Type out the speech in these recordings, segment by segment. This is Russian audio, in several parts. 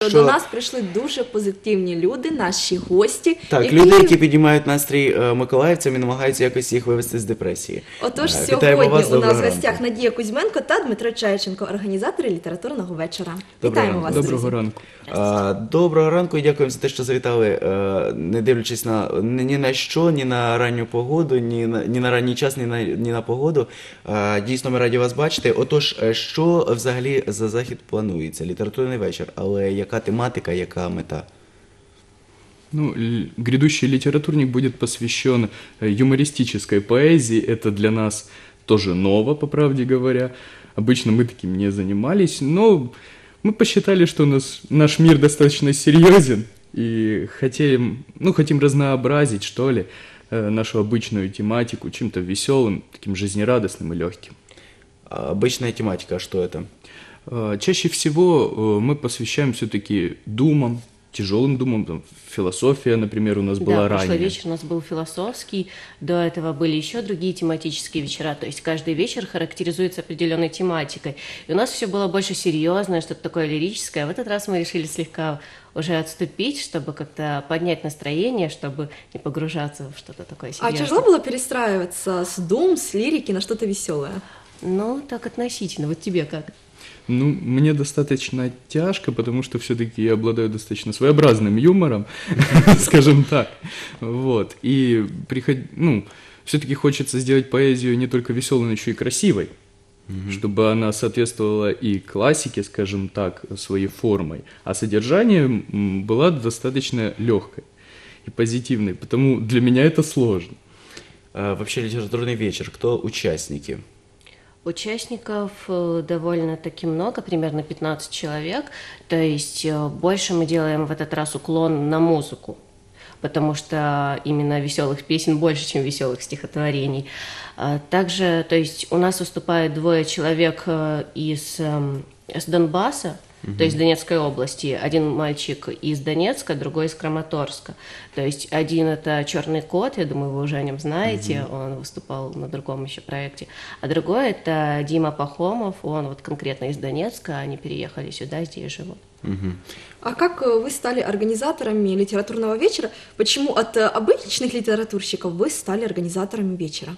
До нас прийшли дуже позитивні люди, наші гості. Так, люди, які піднімають настрій миколаївцям і намагаються якось їх вивести з депресії. Отож, сьогодні у нас в гостях Надія Кузьменко та Дмитро Чайченко, організатори літературного вечора. Вітаємо вас, друзі. Доброго ранку. Доброго ранку і дякуємо за те, що завітали, не дивлячись ні на що, ні на ранню погоду, ні на ранній час, ні на погоду. Дійсно, ми раді вас бачити. Отож, що взагалі за захід планується? Літературний вечір, але яка тематика, яка мета? Ну, грядущий литературник будет посвящен юмористической поэзии. Это для нас тоже ново, по правде говоря. Обычно мы таким не занимались, но мы посчитали, что наш мир достаточно серьезен и хотим разнообразить, что ли, нашу обычную тематику чем-то веселым, таким жизнерадостным и легким. Обычная тематика, что это? Чаще всего мы посвящаем все-таки думам, тяжелым думам, там, философия, например, у нас была ранее. Да, прошлый вечер у нас был философский, до этого были еще другие тематические вечера, то есть каждый вечер характеризуется определенной тематикой. И у нас все было больше серьезное, что-то такое лирическое. В этот раз мы решили слегка уже отступить, чтобы как-то поднять настроение, чтобы не погружаться в что-то такое серьезное. А тяжело было перестраиваться с дум, с лирики на что-то веселое? Ну, так относительно. Вот тебе как? Ну, мне достаточно тяжко, потому что все-таки я обладаю достаточно своеобразным юмором, скажем так. Вот. И все-таки хочется сделать поэзию не только веселой, но еще и красивой, чтобы она соответствовала и классике, скажем так, своей формой, а содержание была достаточно легкой и позитивной, потому для меня это сложно. Вообще литературный вечер, кто участники? Участников довольно-таки много, примерно 15 человек, то есть больше мы делаем в этот раз уклон на музыку, потому что именно веселых песен больше, чем веселых стихотворений. Также, то есть у нас выступает 2 человек из Донбасса, то есть Донецкой области. Один мальчик из Донецка, другой из Краматорска. То есть один это «Черный кот», я думаю, вы уже о нем знаете, он выступал на другом еще проекте. А другой это Дима Пахомов, он вот конкретно из Донецка, они переехали сюда, здесь живут. А как вы стали организаторами литературного вечера? Почему от обычных литературщиков вы стали организаторами вечера?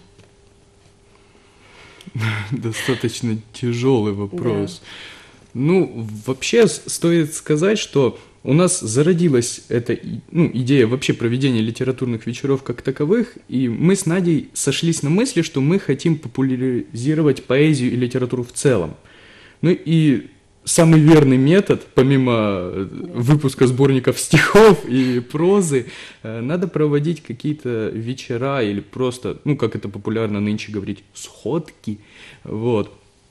Достаточно тяжелый вопрос. Да. Ну, вообще стоит сказать, что у нас зародилась эта идея вообще проведения литературных вечеров как таковых, и мы с Надей сошлись на мысли, что мы хотим популяризировать поэзию и литературу в целом. Ну и самый верный метод, помимо выпуска сборников стихов и прозы, надо проводить какие-то вечера или просто, как это популярно нынче говорить, сходки, вот.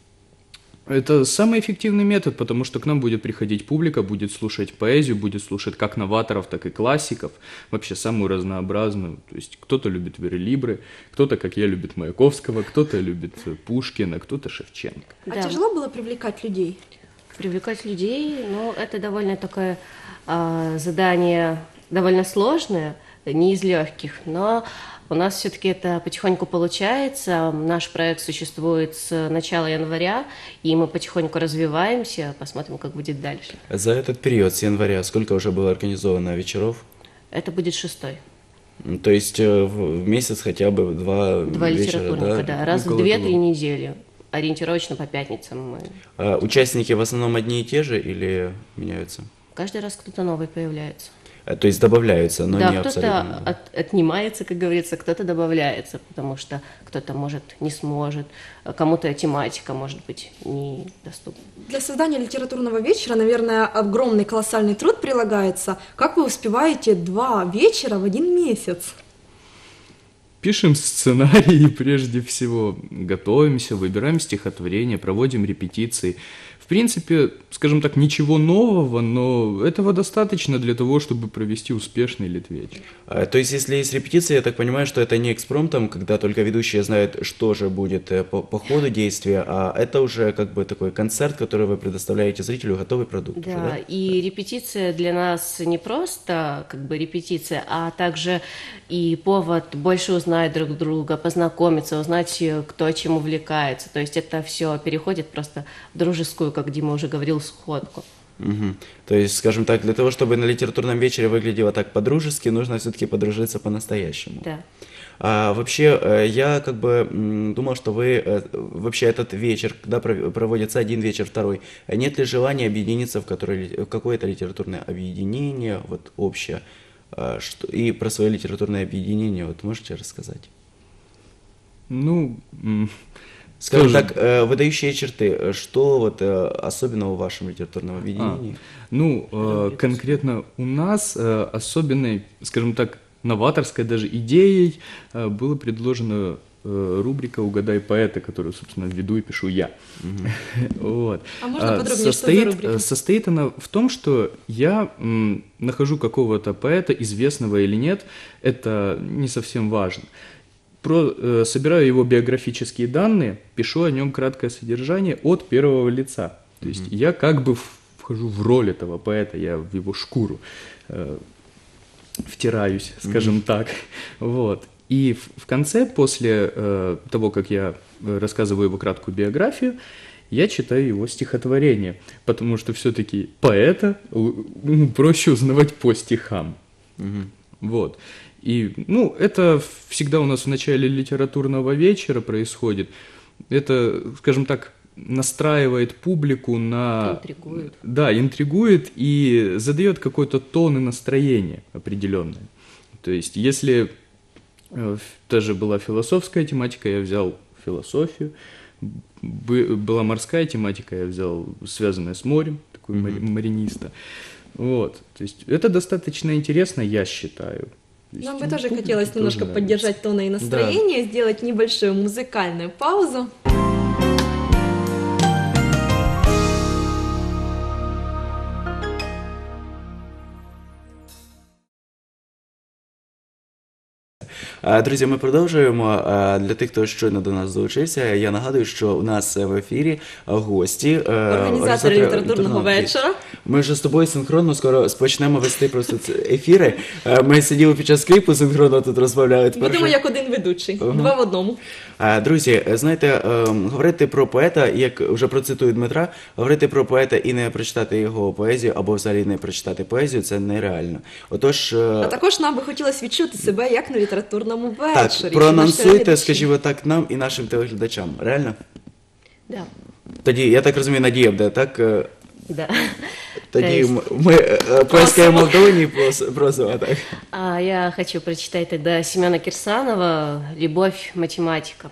Это самый эффективный метод, потому что к нам будет приходить публика, будет слушать поэзию, будет слушать как новаторов, так и классиков, вообще самую разнообразную. То есть кто-то любит верлибры, кто-то, как я, любит Маяковского, кто-то любит Пушкина, кто-то Шевченко. А тяжело было привлекать людей? Привлекать людей, это довольно такое задание, довольно сложное, не из легких, но у нас все-таки это потихоньку получается. Наш проект существует с начала января, и мы потихоньку развиваемся, посмотрим, как будет дальше. За этот период, с января, сколько уже было организовано вечеров? Это будет 6-й. То есть в месяц хотя бы 2 вечера, литературника, да? Раз в 2-3 недели. Ориентировочно по пятницам мы. Участники в основном одни и те же или меняются? Каждый раз кто-то новый появляется. То есть добавляются, но не абсолютно. Да, кто-то отнимается, как говорится, кто-то добавляется, потому что кто-то, может, не сможет, кому-то тематика, может быть, недоступна. Для создания литературного вечера, наверное, огромный колоссальный труд прилагается. Как вы успеваете 2 вечера в 1 месяц? Пишем сценарии прежде всего, готовимся, выбираем стихотворения, проводим репетиции. В принципе, скажем так, ничего нового, но этого достаточно для того, чтобы провести успешный литвечер. То есть, если есть репетиция, я так понимаю, что это не экспромтом, когда только ведущие знают, что же будет по ходу действия, а это уже как бы такой концерт, который вы предоставляете зрителю, готовый продукт. Да, уже, да? И репетиция для нас не просто как бы репетиция, а также и повод больше узнать друг друга, познакомиться, узнать, кто чем увлекается. То есть это все переходит просто в дружескую, как Дима уже говорил, сходку. Мгм. То есть, скажем так, для того, чтобы на литературном вечере выглядело так по-дружески, нужно все-таки подружиться по-настоящему. Да. Вообще, я как бы думал, что вы вообще этот вечер, когда проводится один вечер, второй, нет ли желания объединиться в какое-то литературное объединение, вот общее, и про свое литературное объединение, вот можете рассказать? Ну, Скажем тоже. так, выдающие черты, что вот особенного в вашем литературном объединении? Конкретно у нас особенной, скажем так, новаторской даже идеей была предложена рубрика «Угадай поэта», которую, собственно, веду и пишу я. Вот. А можно подробнее, что за рубрика? Состоит она в том, что я нахожу какого-то поэта, известного или нет, это не совсем важно. Собираю его биографические данные, пишу о нем краткое содержание от первого лица. То есть я как бы вхожу в роль этого поэта, я в его шкуру втираюсь, скажем так. Вот. И в конце, после того, как я рассказываю его краткую биографию, я читаю его стихотворение, потому что все-таки поэта проще узнавать по стихам. Вот. И, это всегда у нас в начале литературного вечера происходит. Это, скажем так, настраивает публику на... Интригует. Да, интригует и задает какой-то тон и настроение определенное. То есть, если даже была философская тематика, я взял философию. Была морская тематика, я взял связанное с морем, такой мариниста. Вот. То есть, это достаточно интересно, я считаю. Нам бы тоже хотелось немножко нравится. поддержать тон и настроение, сделать небольшую музыкальную паузу. Друзі, ми продовжуємо. Для тих, хто щойно до нас долучився, я нагадую, що у нас в ефірі гості, Організатори літературного вечора. Ми вже з тобою синхронно скоро почнемо вести просто ефіри. Ми сиділи під час кліпу, синхронно тут розмовляли. Будемо як один ведучий, два в одному. Друзі, знаєте, говорити про поета, як вже процитую Дмитра, говорити про поета і не прочитати його поезію, або взагалі не прочитати поезію, це нереально. Отож... А також нам би хотілося відчути себе як на літературному вечорі. Так, щоб проанонсуйте, наші глядачі- скажімо так, нам і нашим телеглядачам. Реально? Да. Тоді, я так розумію, Надія буде, так? Да. Тоді То есть- ми поїздки Молдові просимо, так? Я хочу прочитать тогда Семена Кирсанова «Любовь математика».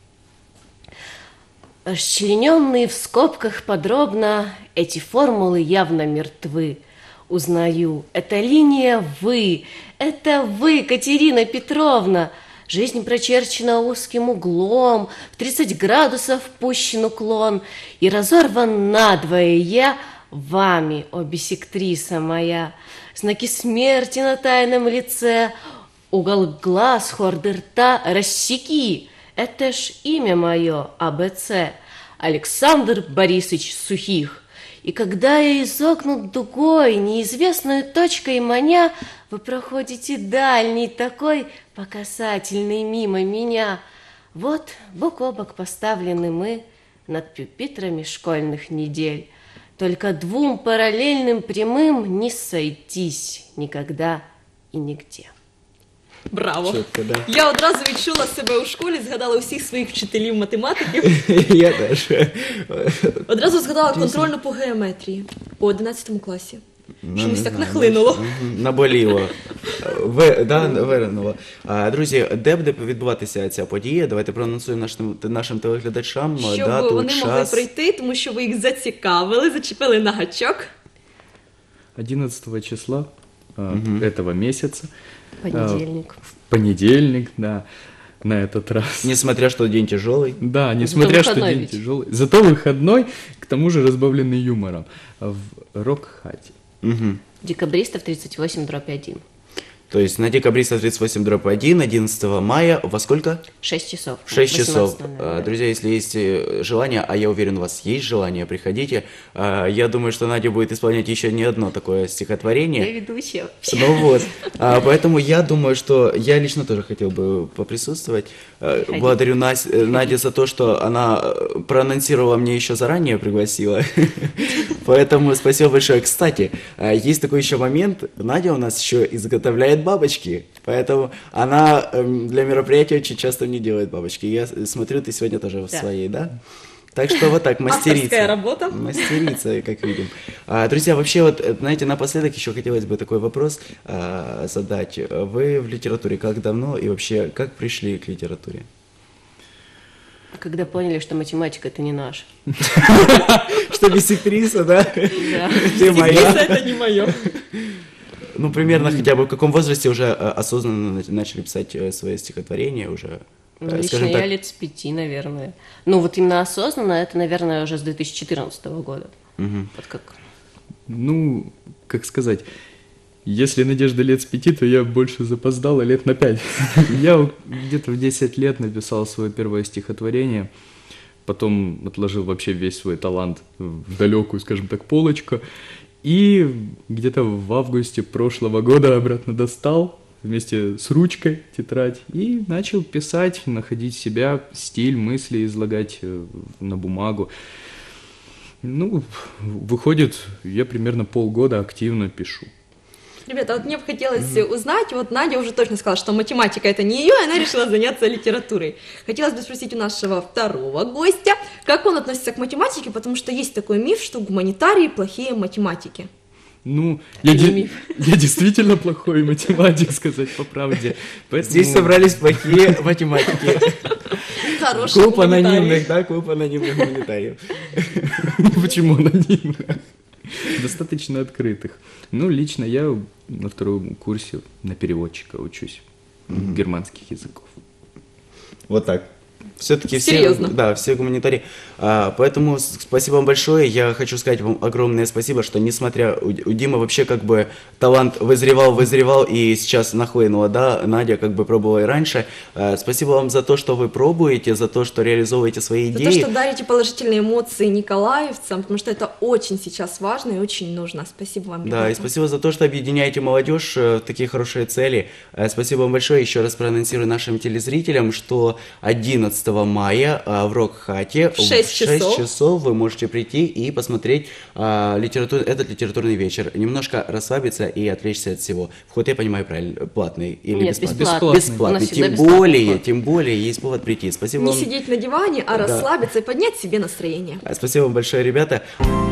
Расчлененные в скобках подробно, эти формулы явно мертвы. Узнаю, это линия это вы, Катерина Петровна. Жизнь прочерчена узким углом, в 30 градусов пущен уклон, и разорван надвое я вами, о биссектриса моя. Знаки смерти на тайном лице, угол глаз, хорды рта рассеки. Это ж имя мое, АБЦ, Александр Борисович Сухих. И когда я изогнут дугой, неизвестную точкой маня, вы проходите дальний такой, по касательной мимо меня. Вот бок о бок поставлены мы над пюпитрами школьных недель. Только двум параллельным прямым не сойтись никогда и нигде. Браво! Чітко, да. Я одразу відчула себе у школі, згадала усіх своїх вчителів математики. Я теж. Одразу згадала контрольну по геометрії у 11 класі. Чомусь не так знаю, нахлинуло. Наболіло. Виринуло. Друзі, де буде відбуватися ця подія? Давайте проанонсуємо нашим телеглядачам Щоб дату, вони могли час. прийти, тому що ви їх зацікавили, зачепили на гачок. 11 числа этого месяца. Понедельник. В понедельник, да, на этот раз. Несмотря, что день тяжелый. Да, несмотря что выходной день ведь. тяжелый. Зато выходной, к тому же разбавленный юмором. В рок-хате. Угу. Декабристов 38/1. То есть на Декабристов 38/1, 11 мая, во сколько? 6 часов. В 6 часов. 18:00. Друзья, если есть желание, а я уверен, у вас есть желание, приходите. Я думаю, что Надя будет исполнять еще не одно такое стихотворение. Я ведущая. Ну вот, поэтому я думаю, что я лично тоже хотел бы поприсутствовать. Благодарю Надю за то, что она проанонсировала мне еще заранее, пригласила. Поэтому спасибо большое. Кстати, есть такой еще момент. Надя у нас еще изготовляет бабочки, поэтому она для мероприятия очень часто не делает бабочки. Я смотрю, ты сегодня тоже в своей, да? Так что вот так, мастерица. Авторская работа. Мастерица, как видим. Друзья, вообще вот, знаете, напоследок еще хотелось бы такой вопрос задать. Вы в литературе как давно и вообще как пришли к литературе? Когда поняли, что математика это не наш. Что бисектриса, да? Да. Ты моя. Это не мое. Ну, примерно хотя бы в каком возрасте уже осознанно начали писать свои стихотворения уже? Ну, лично Скажем я так, лет с 5, наверное. Ну, вот именно осознанно, это, наверное, уже с 2014 года. Вот как. Ну, как сказать, если Надежда лет с 5, то я больше запоздала лет на 5. Я где-то в 10 лет написал свое первое стихотворение, потом отложил вообще весь свой талант в далекую, скажем так, полочку, и где-то в августе прошлого года обратно достал вместе с ручкой тетрадь и начал писать, находить себя, стиль, мысли излагать на бумагу. Ну, выходит, я примерно полгода активно пишу. Ребята, вот мне бы хотелось узнать, вот Надя уже точно сказала, что математика это не ее, и она решила заняться литературой. Хотелось бы спросить у нашего второго гостя, как он относится к математике, потому что есть такой миф, что гуманитарии плохие математики. Ну, я действительно плохой математик, сказать по правде. Поэтому... Здесь собрались плохие математики. Хорошие Клуб гуманитарии. анонимных, да, клуб анонимных гуманитариев. Почему анонимно? Достаточно открытых. Ну, лично я на втором курсе на переводчика учусь германских языков. Вот так. Все-таки все, Серьезно? да, все гуманитарии. Поэтому спасибо вам большое. Я хочу сказать вам огромное спасибо, что несмотря у Димы вообще как бы талант вызревал и сейчас нахлынуло, да, Надя как бы пробовала и раньше. Спасибо вам за то, что вы пробуете, за то, что реализовываете свои За идеи. то, что дарите положительные эмоции николаевцам, потому что это очень сейчас важно и очень нужно. Спасибо вам, ребята. Да, и спасибо за то, что объединяете молодежь в такие хорошие цели. Спасибо вам большое. Еще раз проанонсирую нашим телезрителям, что 11 мая в Рок-хате В 6 часов вы можете прийти и посмотреть этот литературный вечер. Немножко расслабиться и отвлечься от всего. Вход, я понимаю, правильно, платный или Нет, бесплатный? бесплатный. Бесплатный. У нас всегда Тем бесплатный вход. более есть повод прийти. Спасибо Не вам. сидеть на диване, а расслабиться и поднять себе настроение. Спасибо вам большое, ребята.